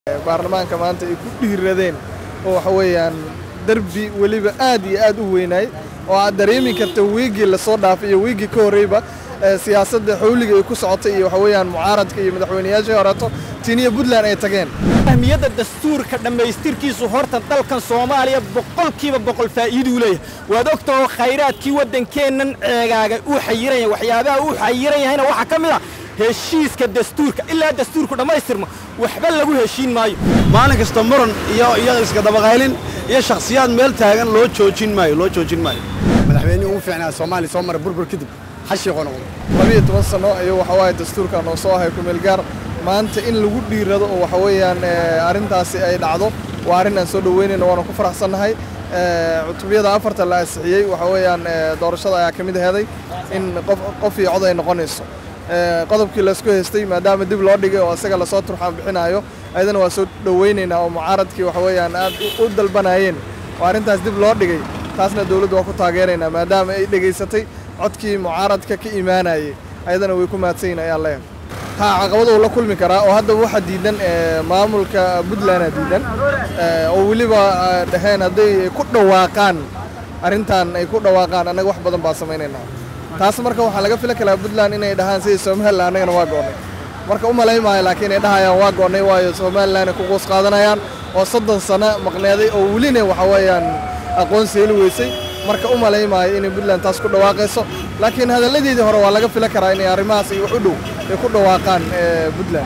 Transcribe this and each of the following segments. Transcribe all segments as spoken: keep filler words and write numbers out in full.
baarlamaanka maanta ay ku dhiiradeen oo waxa weeyaan darbi waliba aad iyo aad u weynaay oo aad dareemi karto weegi la soo dhaafay iyo weegi ka horeyba siyaasadda xawliga ay ku socotay iyo waxa weeyaan mucaaradka iyo madaxweynayaasha horato Tiniya Puntland ay tageen ahmiyada dastuurka dhameystirkiisu horta dalkan Soomaaliya boqolkiiba boqol faa'iido u leeyahay waad ogtahay khayraadkii wadankeenan ceegaaga uu xayiran waxyaabaha uu xayiran yahayna waxa kamid ah heshiiska dastuurka ilaa dastuurku dhameystirmo waxba lagu heshiin maayo maalin kasta muran iyo iyada iska dabaqaylin iyo shakhsiyaad meel taagan loo joojin maayo loo joojin maayo madaxweynuhu uu fiicnaa Soomaaliya soo maray burbur kadib xashii qonow laba iyo toban sano ayuu waxa waaye dastuurka noo soo ahay ku meel gaar maanta in lagu dhiirado oo waxa weeyaan arintaasi ay dhacdo waa arin aan soo dhaweynayno waana ku faraxsanahay cutubiyada afarta la asixiyay waxa weeyaan doorashada ayaa kamid ahaday in qof qof iyo cod ay noqonayso qodobkii la isku haystay maadaama dib loo dhigay oo asaga la soo turxaan bixinayo ayadana waa soo dhaweynaynaa oo mucaaradkii waxa weeyaan aad u dalbanayeen oo arintaas dib loo dhigay taasna dawladdu waa ku taageeraynaa maadaama ay dhageysatay codkii mucaaradka ka iimaanayay ayadana way ku maadsayn ayaa leeyahay ha caqabado la kulmi karaa oo hadda waxa diidan maamulka Puntland diidan oo waliba dhaxeen haday ku dhawaaqaan arintan ay ku dhawaaqaan anaga wax badan baa sameeynaa taas marka waxa laga filan karaa Puntland inay dhahaan si Soomaaliland anagana waa go'nay marka uma leeyahay laakiin ay dhahayaan waa go'nay waayo Soomaaliland ku qoos qaadanayaan oo soddon sano maqneeday oo waliina waxa weeyaan aqoonsi heli weysay marka uma leeyahay in Puntland taas ku dhawaaqayso laakiin hadaladeedii hore waa laga filan karaa in arrimahaas ay wax u dhow ay ku dhawaaqaan Puntland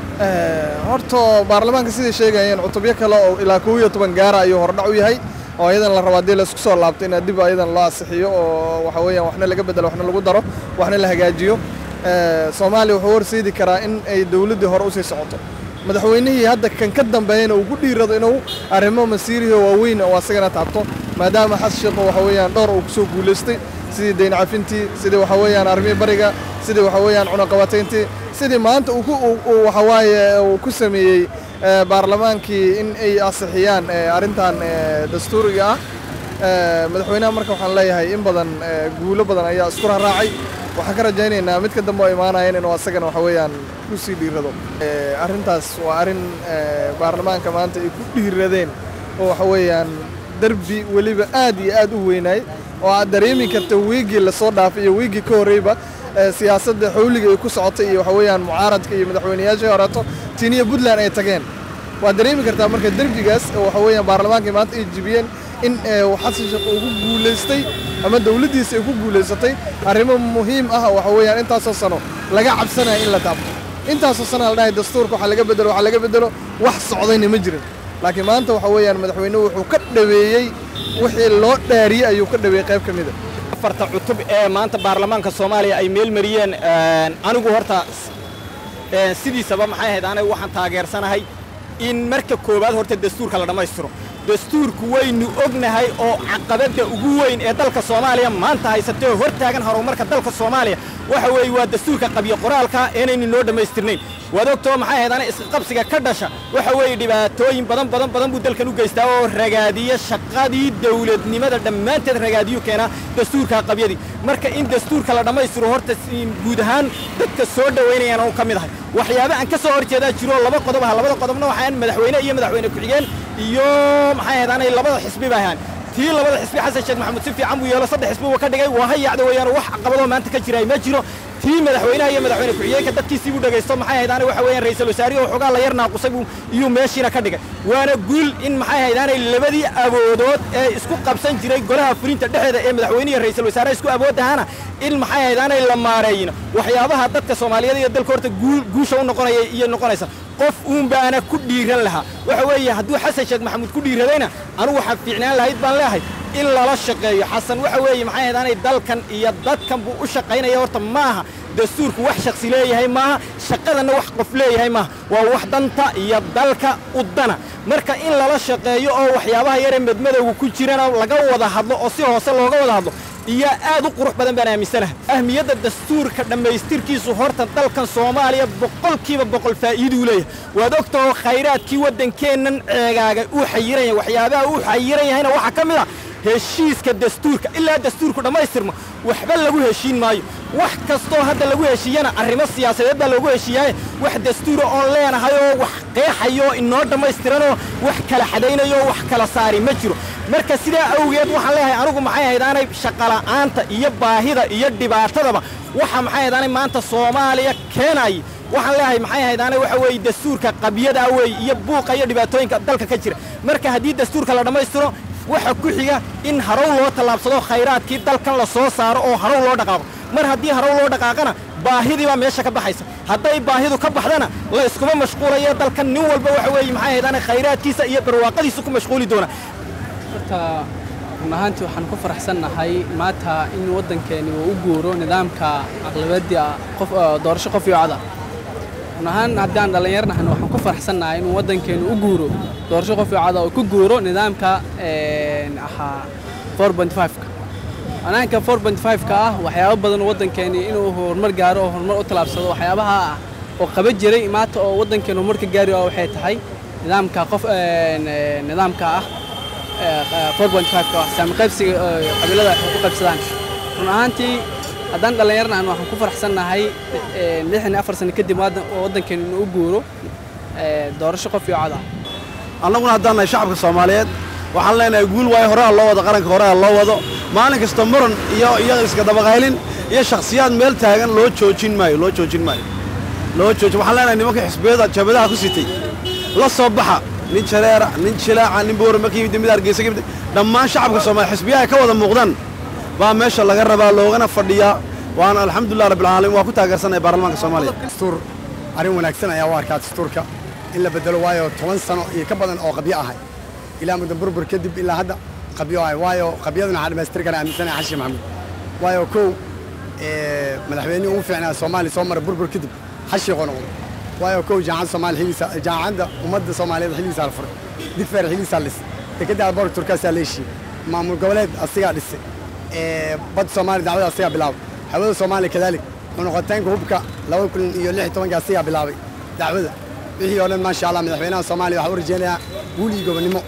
horto baarlamaanka sidii sheegayeen cutubyo kale oo ilaa kow iyo toban gaar ayuu hordhac u yahay oo ayadan la rabaa dii la isku soo laabtay in dib ayadan loo asixiyo oo waxa weeyaan waxna laga bedelo waxna lagu daro waxna la hagaajiyo Soomaaliya wuxuu horseedi karaa in ay dawladda hore u sii socoto madaxweynihii hadda kan ka dambeeyay uu ku dhiirado inuu arrimo masiiriyo waaweyn oo asagana taabto maadaama xas shaqo waxa weeyaan dhowr uu ku soo guuleystay sidii deyn cafintii sidii waxa weeyaan arrimii bariga sidii waxa weeyaan cunaqabatayntii sidii maanta uu waxa waaye uu ku sameeyay baarlamaankii in ay asixiyaan arintan dastuuriga ah madaxweynaha marka waxaan leeyahay in badan guulo badan ayaa isku raacay waxaan ka rajaynaynaa mid ka dambe oo imaanayeen inuu asagana waxa weeyaan ku sii dhiirado arintaas waa arin baarlamaanka maanta ay ku dhiiradeen oo waxa weeyaan darbi waliba aad iyo aad u weynaay oo aad dareemi karto weegi la soo dhaafay iyo weegi ka horeyba siyaasadda xawliga ay ku socotay iyo waxa weeyaan mucaaradka iyo madaxweynayaasha horato Tiniya Puntland ay tageen waa dareemi kartaa marka darbigaas waxa weeyaan baarlamaanka maanta ay jibiyeen in xasan shaqo ugu guuleystay ama dawladdiisa ay ku guuleysatay arrimo muhiim ah waxa weeyaan intaas oo sano laga cabsanayo in la taabto intaas oo sano la dhahay dastuurka waxa laga bedelo waxa laga bedelo wax socdayna ma jirin laakiin maanta waxa weeyaan madaxweynuhu wuxuu ka dhaweeyay wixii loo dhaariyay ayuu ka dhaweeyay qayb kamid ah afarta cutub ee maanta baarlamaanka Soomaaliya ay meel mariyeen anigu horta sidiisaba maxay ahayd anagu waxaan taageersanahay in marka koobaad horta dastuurka la dhameystiro dastuurku waynu ognahay oo caqabada ugu weyn ee dalka Soomaaliya maanta haysatay hortaagan horumarka dalka Soomaaliya waxa weey waa dastuurka qabiyo qoraalka inaynu noo dhameystirnayn waad ogtoo maxay ahayd ana isqa qabsiga ka dhasha waxa weey dhibaatooyin badan badan badan buu dalkan u geystaa oo ragaadiya shaqadii dawladnimada dhamaanteed ragaadiyo keena dastuurka qabiyadi marka in dastuurka la dhameystiro horta guud ahaan dadka soo dhaweynayaan oo kamid ah waxyaabo aan ka soo horjeeda jiro laba qodob ah labada qodobna waxaan madaxweyne iyo madaxweyne ku xigeen iyo maxay ahayd ana labada xisbi baahan tii labada xisbi xasan sheekh maxamed si fiican buu yeelo saddex xisbi uu ka dhigay waa hayacdo weeyaan wax caqabado maanta ka jiray ma jiro tii madaxweynaha iyo madaxweyne ku xigeenka dadkiisii uu dhageysto maxay ahayd ana waxa weeyaan ra'iisul wasaarihi oo xogaa la yar naaqusay iyo meeshina ka dhigay waana guul in maxay ahayd ana labadii awoodood ee isku qabsan jiray golaha fulinta dhexdeeda ee madaxweynaha iyo ra'iisul wasaaraha isku awoodahana in maxay ahayd ana la maareeyno waxyaabaha dadka Soomaaliyeed iyo dalka horta guusha u noqonaya iyo noqonaysa qof uun baana ku dhiiran lahaa waxa weeye hadduu xasan sheekh maxamuud ku dhiiradayna anigu waxa fiicnaan lahayd baan leeyahay in lala shaqeeyo xasan waxa weeye maxay ahayd aanay dalkan iyo dadkan buu u shaqeynaya horta maaha dastuurku wax shakhsi leeyahay maaha shaqadana wax qof leeyahay maaha waa wax danta iyo dalka u dana marka in lala shaqeeyo oo waxyaabaha yar ee madmadowga ku jirana laga wada hadlo oo si hoose looga wada hadlo iyo aad u qurux badan baan aaminsanahay ahmiyada dastuurka dhameystirkiisu horta dalkan Soomaaliya boqolkiiba boqol faa'iido u leeyahay waad ogtahay khayraadkii wadankeenan ceegaaga uu xayiran waxyaabaha uu xayiran yahayna waxa kamid ah heshiiska dastuurka ilaa dastuurku dhameystirmo waxba lagu heshiin maayo wax kastoo hadda lagu heshiiyana arrimo siyaasadeed baa loogu heshiiyaay wax dastuura oon leenahay oo wax qeexayo inoo dhammaystiranoo wax kala xadaynayo wax kala saari ma jiro marka sidaa awgeed waxaan leeyahay anigu maxay ahayd aanay shaqala'aanta iyo baahida iyo dhibaatadaba waxa maxay ahayd aanay maanta Soomaaliya keenay waxaan leeyahay maxay ahayd aanay waxa weey dastuurka qabiyada weey iyo buuqa iyo dhibaatooyinka dalka ka jira marka haddii dastuurka la dhammaystiro waxa ku xiga in harow loo talaabsado khayraadkii dalkan la soo saaro oo harow loo dhaqaaqo mar haddii harow loo dhaqaaqana baahidii baa meesha ka baxaysa hadday baahidu ka baxdana la iskuma mashquulayo dalkan nin walba waxa weey maxay ahayd aanay khayraadkiisa iyo barwaaqadiisa ku mashquuli doona horta run ahaantii waxaan ku faraxsannahay maanta in waddankeeni uu u guuro nidaamka aqlabiyadda qof doorasho qof iyo cod ah run ahaan haddii aan dhallinyarnahan waxaan ku faraxsannahay in waddankeeni u guuro doorasho qof iyo cod ah oo ku guuro nidaamka ahaa four point five-ka anaanka four point five-ka ah waxyaabo badan waddankeeni inuu horumar gaaro oo horumar u talaabsado waxyaabaha ah oo qaba jiray maanta oo waddankeeni horumar ka gaari oo waxay tahay nidaamka qof nidaamka ah four point five-ka saami qaybsiga qabiilada ku qaybsadaan run ahaantii haddaan dhallinyarnahan waxaan ku faraxsannahay lixdan iyo afar sano kadib waddankeeni inuu u guuro doorasho qof iyo cod ah annaguna haddaan nahay shacabka Soomaaliyeed waxaan leenahay guul waayo horaa loo wado qaranka horaa loo wado maalin kasta muran iyo iyo iska dabaqaylin iyo shakhsiyaad meel taagan loo joojin maayo loo joojin maayo loo joojin waxaan leenahay nimanka xisbiyada jabadaha ku sitay la soo baxa nin jareera nin jilaaca nin boor markii mid argeysa gabdha dhammaan shacabka Soomaaliyeed xisbiyaha ka wada muuqdaan baa meesha laga rabaa loogana fadhiyaa waana alxamdulillah rabbil caalamiin waa ku taageersanahay baarlamaanka Soomaaliya dastuur arrin wanaagsan ayaa u arkaa dastuurka in la bedelo waayo toban sano iyo ka badan oo qabyo ahay ilaa muddo burbur kadib ilaa hadda qabyo ahay waayo qabyaduna waxaa dhammaystir karaa aaminsanaya xashi maxamuud waayo kow madaxweynihii ugu fiicnaa Soomaaliya soo maray burbur kadib xashi qonoqdo waayo kow jaamacadda Soomaaliya xiliisa jaamacadda ummadda Soomaaliyeed xiliisa la furay digfeer xiliisa lis dekedda boor turkaas la heshiiyey maamul goboleed asiga dhisay bad Soomaaliya dacwada asiga bilaabay hawada Soomaaliya kadalik noqotaanka hubka laba kun iyo lix iyo toban asiga bilaabay dacwada wixii oo dhan ma sha Allah madaxweynaha Soomaaliya waxa uu rajeynayaa guul iyo gobonimo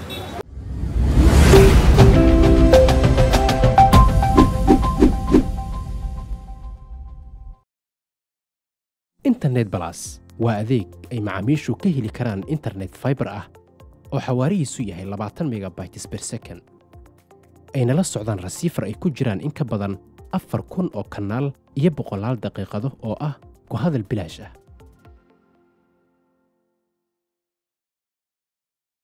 internet plus waa adeeg ay macaamiishu ka heli karaan internet fiber ah oo xawaarihiisu yahay labaatan megabytes per second ayna la socdaan receiver ay ku jiraan in ka badan afar kun oo kanaal iyo boqolaal daqiiqado oo ah ku hadal bilaash ah